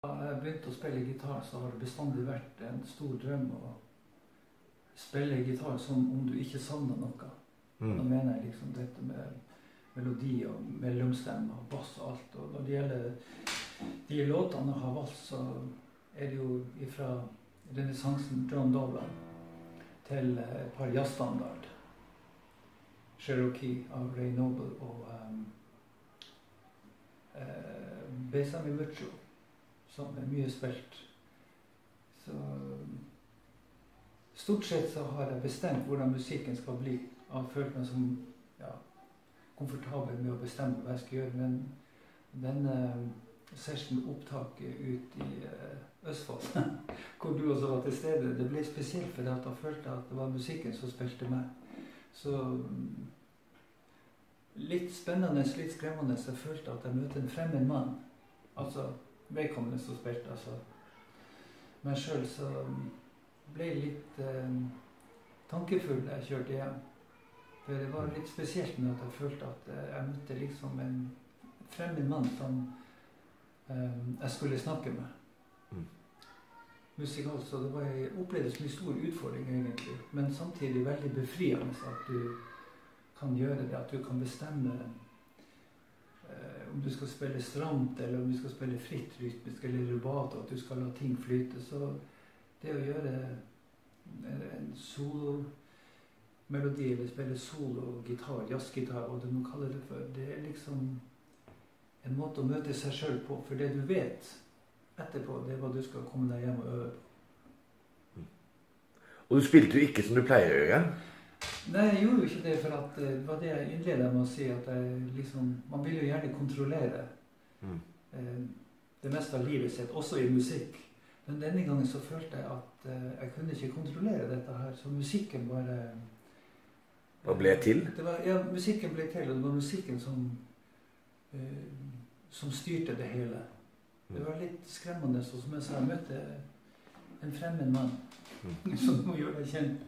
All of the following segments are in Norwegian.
Da jeg begynte å spille gitar, så har det bestandig vært en stor drøm å spille gitar som om du ikke savner noe. Da mener jeg liksom dette med melodi og mellomstemme og bass og alt. Og når det gjelder de låtene jeg har valgt, så er det jo fra renessansen John Dolan til et par jazzstandard. Cherokee av Ray Noble og Besame Mucho, som er mye spilt. Så stort sett så har jeg bestemt hvordan musikken skal bli. Jeg har følt meg som komfortabel med å bestemme hva jeg skal gjøre, men denne session-opptaket ut i Østfold, hvor du også var til stede, det ble spesielt fordi at jeg følte at det var musikken som spilte meg. Så litt spennende, litt skremmende, så jeg følte at jeg møtte en fremmed mann. Altså, vedkommende som spilte, altså. Men selv så ble jeg litt tankefull da jeg kjørte hjem. For det var litt spesielt med at jeg følte at jeg møtte liksom en fremmed mann som jeg skulle snakke med. Musikalt, så det var opplevd som en stor utfordring egentlig, men samtidig veldig befriende at du kan gjøre det, at du kan bestemme om du skal spille stramt, eller om du skal spille fritt rytmisk, eller rubato, at du skal la ting flyte. Så det å gjøre en solo-melodi, eller spille solo-gitar, jazzgitar, hva du nå kaller det for, det er liksom en måte å møte seg selv på, for det du vet etterpå, det er hva du skal komme deg hjem og øve på. Og du spilte jo ikke som du pleier å gjøre? Nei, jeg gjorde jo ikke det, for at det var det jeg innledet med å si, at jeg liksom, man vil jo gjerne kontrollere det meste av livet sitt, også i musikk. Men denne gangen så følte jeg at jeg kunne ikke kontrollere dette her, så musikken bare... Hva ble til? Ja, musikken ble til, og det var musikken som styrte det hele. Det var litt skremmende, så som jeg sa, jeg møtte en fremmed mann, som må gjøre deg kjent.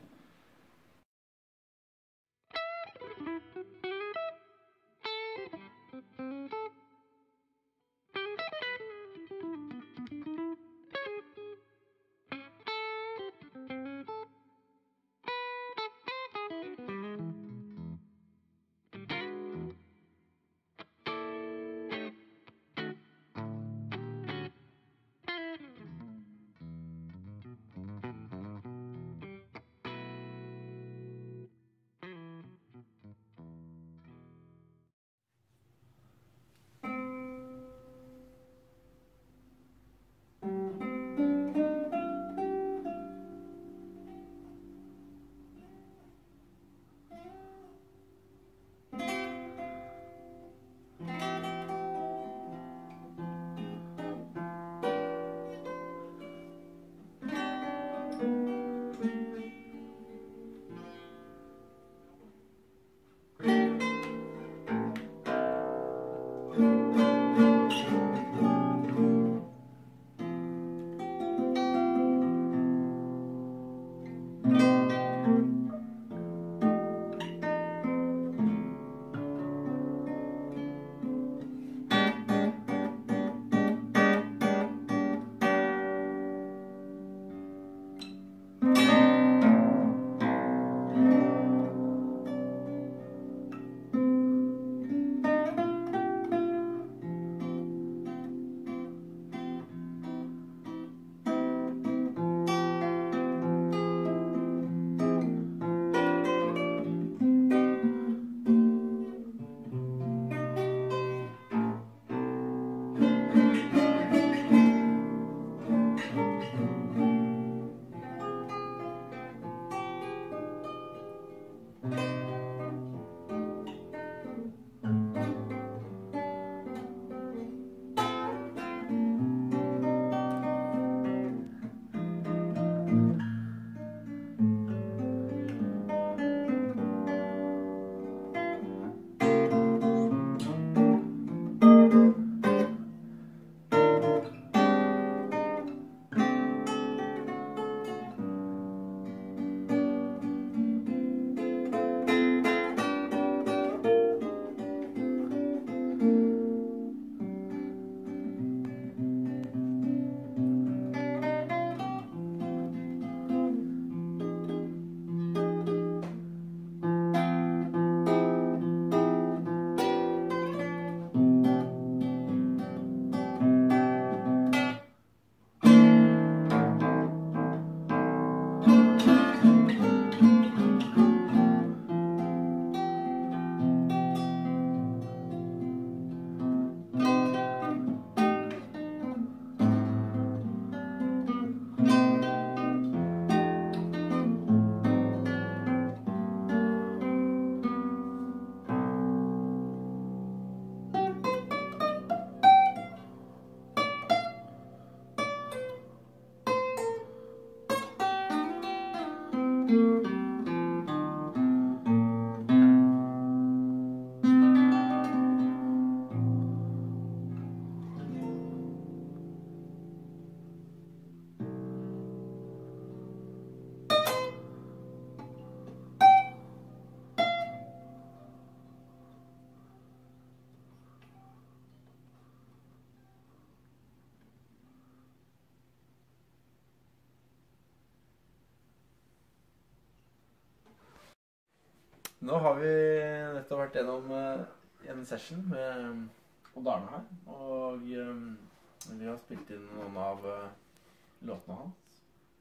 Nå har vi nettopp vært gjennom en session med Odd-Arne her, og vi har spilt inn noen av låtene hans.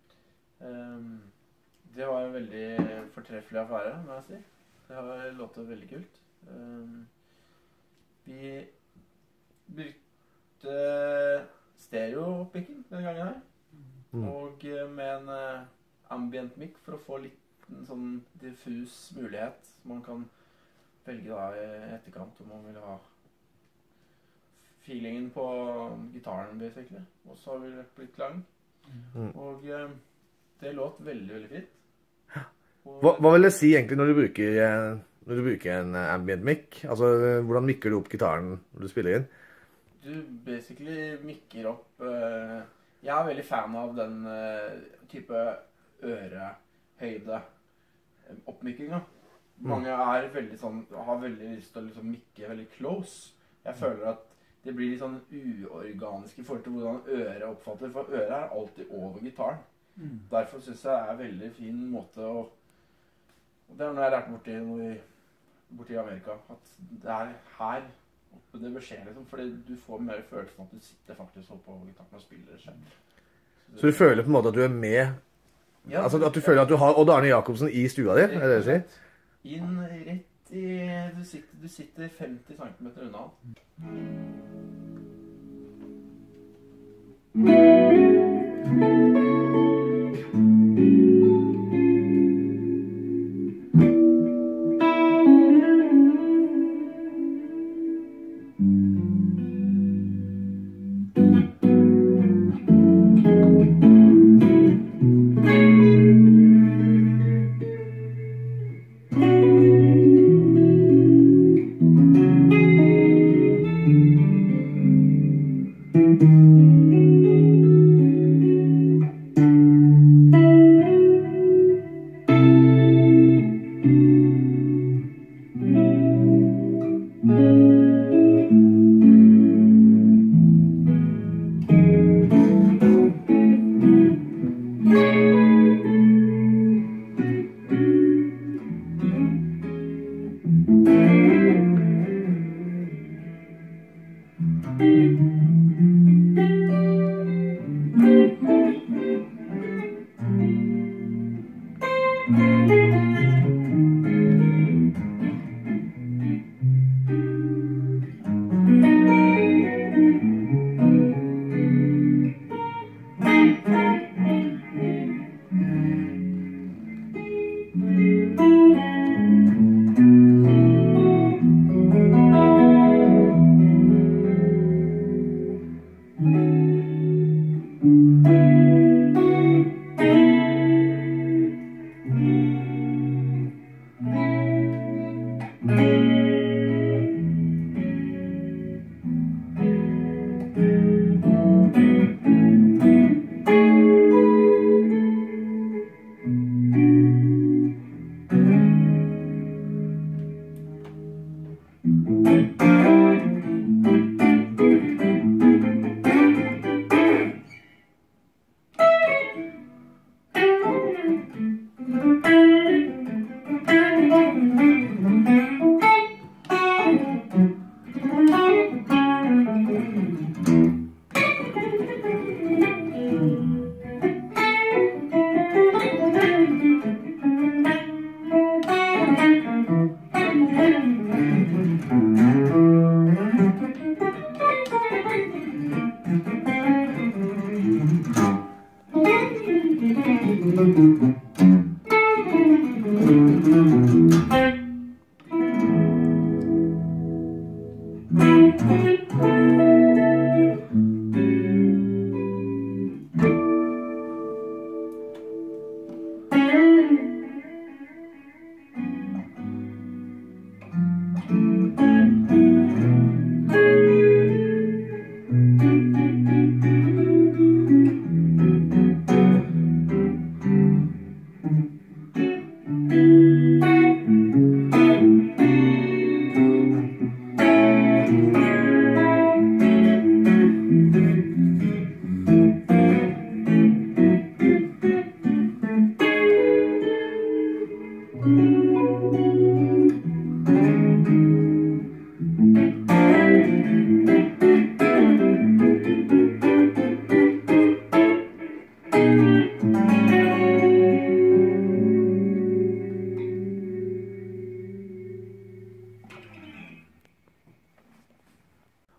Det var en veldig fortreffelig affære, må jeg si. Det har låtet veldig kult. Vi brukte stereo-picking denne gangen her, og med en ambient mic for å få litt en sånn diffus mulighet. Man kan velge da i etterkant om man vil ha feelingen på gitaren, basically. Og så har vi blitt klang. Og det låt veldig, veldig fint. Hva vil det si egentlig når du bruker en ambient mic? Altså, hvordan mikker du opp gitaren når du spiller inn? Du basically mikker opp... jeg er veldig fan av den type ørehøyde oppmikkinga. Mange er veldig sånn, har veldig lyst til å liksom mikke veldig close. Jeg føler at det blir litt sånn uorganisk i forhold til hvordan øret oppfatter, for øret er alltid over gitaren. Derfor synes jeg det er en veldig fin måte å... Og det er noe jeg har lært borti i Amerika, at det er her oppe det bør skje, liksom, fordi du får mer følelsen at du sitter faktisk oppe over gitaren og spiller selv. Så du føler på en måte at du er med? Ja, altså at du føler at du har Odd-Arne Jacobsen i stua di, er det det du sier? Inn rett i... Du sitter 50 cm unna.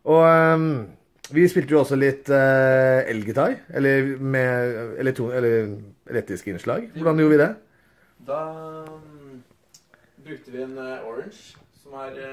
Og vi spilte jo også litt elgitar, eller med elektriske innslag. Hvordan gjorde vi det? Da brukte vi en Orange, som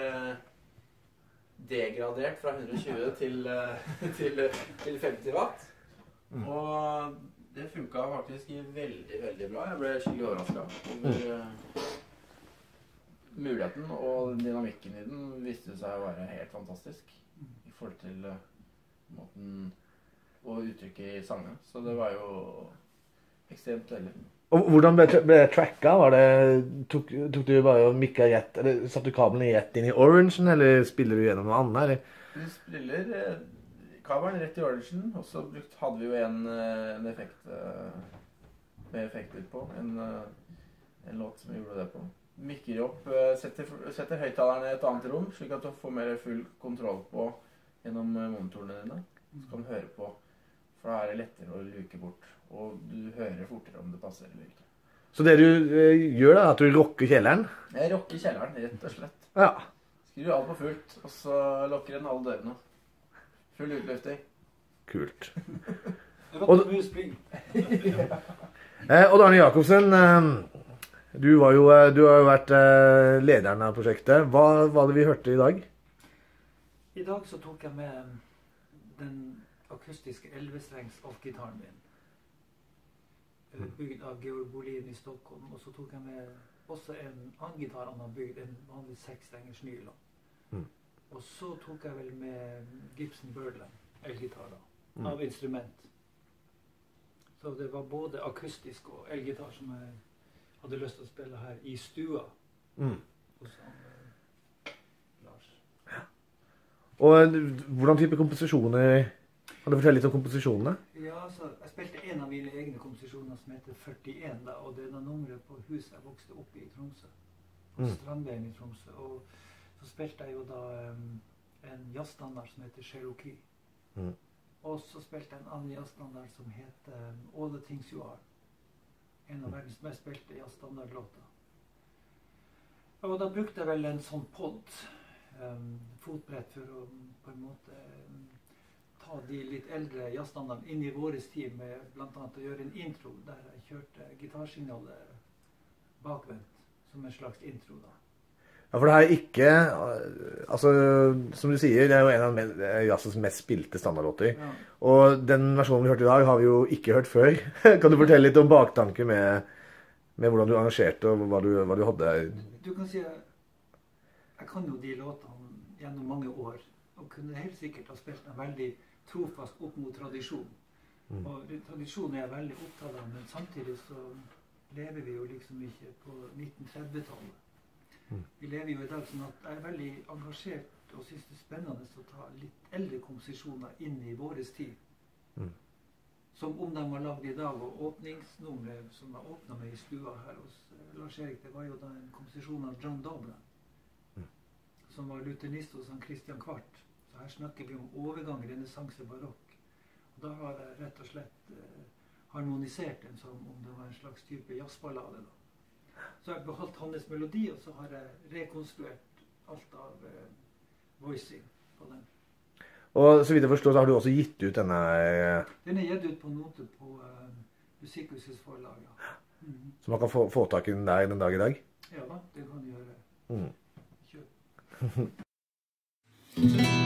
degradert fra 120 til 50 watt. Og det funket faktisk veldig, veldig bra. Jeg ble skikkelig overrasket over muligheten, og dynamikken i den viste seg å være helt fantastisk i forhold til måten å uttrykke i sangene. Så det var jo ekstremt veldig. Og hvordan ble det tracket? Tok du bare og mikket rett, eller satte du kabelen rett inn i Orangen, eller spiller du gjennom noe annet? Eller? Vi spiller kabelen rett i Orangen, og så hadde vi jo en effekt med effekter på, en låt som vi gjorde det på. Mikker opp, setter høyttalerne i et annet rom, slik at du får mer full kontroll på gjennom monitorene dine. Så kan du høre på, for da det lettere å luke bort, og du hører fortere om det passer eller ikke. Så det du gjør da, at du rocker kjelleren? Jeg rocker kjelleren, rett og slett. Ja. Skriver alt på fullt, og så lukker den alle dørene. Full utløfting. Kult. Odd-Arne Jacobsen, du har jo vært lederen av prosjektet. Hva var det vi hørte i dag? I dag så tok jeg med den akustiske 11-strengs alt-gitaren min. Bygd av Georg Bolin i Stockholm. Og så tok jeg med også en annen gitar han har bygd, en vanlig 6-strengers nylon. Og så tok jeg vel med Gibson Birdland, elgitar da, av instrument. Så det var både akustisk og elgitar som jeg hadde lyst til å spille her i stua. Hos Lars. Ja. Og hvordan type komposisjoner, kan du fortelle litt om komposisjonene? Ja, så jeg spilte en av mine egne komposisjoner som heter 41 da, og det er nummeret på huset jeg vokste opp i Tromsø. På Strandveien i Tromsø, og så spilte jeg jo da en jazzstandard som heter Cherokee. Og så spilte jeg en annen jazzstandard som heter All the Things You Are. En av verdens mest spilte jazzstandardlåter. Og da brukte jeg vel en sånn podd, fotbrett, for å på en måte ta de litt eldre jazzstandardene inn i våres tid med blant annet å gjøre en intro der jeg kjørte gitarsignalet bakvendt som en slags intro da. Ja, for det er ikke, altså, som du sier, det er jo en av jazzens mest spilte standardlåter. Ja. Og den versjonen vi hørte i dag har vi jo ikke hørt før. Kan du fortelle litt om baktanke med hvordan du arrangerte og hva du hadde? Du kan si, jeg kan jo de låtene gjennom mange år, og kunne helt sikkert ha spilt en veldig trofast opp mot tradisjon. Og tradisjonen er jeg veldig opptatt av, men samtidig så lever vi jo liksom ikke på 1930-tallet. Vi lever jo i dag sånn at jeg er veldig engasjert og synes det er spennende å ta litt eldre komposisjoner inn i våres tid. Som om de var laget i dag, og åpningsnummeret som jeg åpnet med i stua her hos Lars Erik, det var jo da en komposisjon av John Doblan, som var luternist hos Christian Kvart. Så her snakker vi om overgang, renessanse, barokk. Og da har jeg rett og slett harmonisert den som om det var en slags type jazzballade da. Så jeg har beholdt hans melodi, og så har jeg rekonstruert alt av voicing på den. Og så vidt jeg forstår, så har du også gitt ut denne... Den er gitt ut på note på Musikkhusets forlag, ja. Så man kan få tak i den der den dag i dag? Ja da, det kan du gjøre. Kjøp.